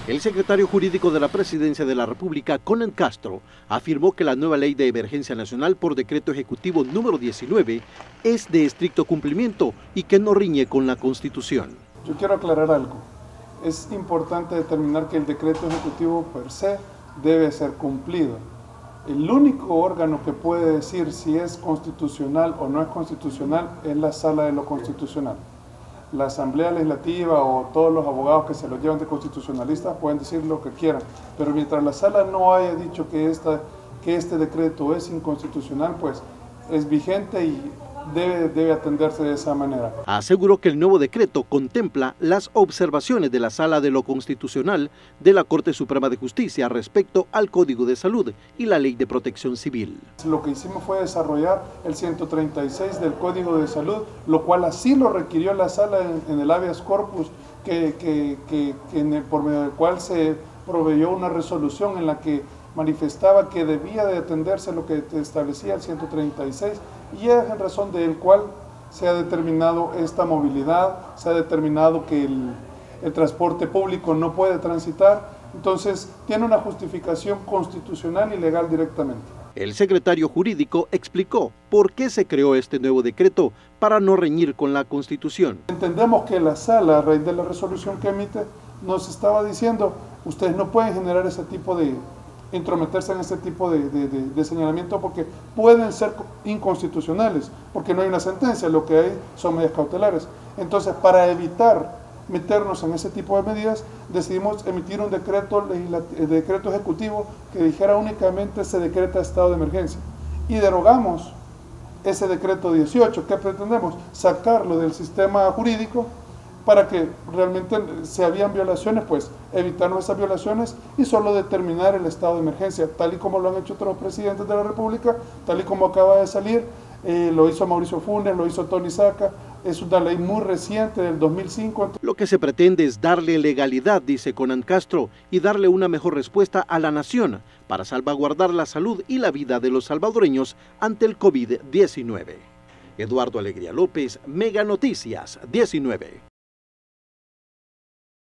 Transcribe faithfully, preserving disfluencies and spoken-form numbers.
El secretario jurídico de la Presidencia de la República, Conan Castro, afirmó que la nueva Ley de Emergencia Nacional por Decreto Ejecutivo número diecinueve es de estricto cumplimiento y que no riñe con la Constitución. Yo quiero aclarar algo. Es importante determinar que el decreto ejecutivo per se debe ser cumplido. El único órgano que puede decir si es constitucional o no es constitucional es la Sala de lo Constitucional. La Asamblea Legislativa o todos los abogados que se lo llevan de constitucionalistas pueden decir lo que quieran, pero mientras la Sala no haya dicho que, esta, que este decreto es inconstitucional, pues es vigente y debe, debe atenderse de esa manera. Aseguró que el nuevo decreto contempla las observaciones de la Sala de lo Constitucional de la Corte Suprema de Justicia respecto al Código de Salud y la Ley de Protección Civil. Lo que hicimos fue desarrollar el ciento treinta y seis del Código de Salud, lo cual así lo requirió la Sala en, en el habeas corpus, que, que, que, que en el, por medio del cual se proveyó una resolución en la que manifestaba que debía de atenderse lo que establecía el ciento treinta y seis, y es en razón del cual se ha determinado esta movilidad, se ha determinado que el, el transporte público no puede transitar, entonces tiene una justificación constitucional y legal directamente. El secretario jurídico explicó por qué se creó este nuevo decreto para no reñir con la Constitución. Entendemos que la Sala, a raíz de la resolución que emite, nos estaba diciendo, ustedes no pueden generar ese tipo de intrometerse en este tipo de, de, de, de señalamiento porque pueden ser inconstitucionales, porque no hay una sentencia, lo que hay son medidas cautelares. Entonces, para evitar meternos en ese tipo de medidas, decidimos emitir un decreto, decreto ejecutivo que dijera únicamente se decreta estado de emergencia. Y derogamos ese decreto dieciocho. ¿Qué pretendemos? Sacarlo del sistema jurídico para que realmente si habían violaciones, pues evitarnos esas violaciones y solo determinar el estado de emergencia, tal y como lo han hecho otros presidentes de la República, tal y como acaba de salir, eh, lo hizo Mauricio Funes, lo hizo Tony Saca, es una ley muy reciente del dos mil cinco. Lo que se pretende es darle legalidad, dice Conan Castro, y darle una mejor respuesta a la nación para salvaguardar la salud y la vida de los salvadoreños ante el COVID diecinueve. Eduardo Alegría López, Mega Noticias diecinueve.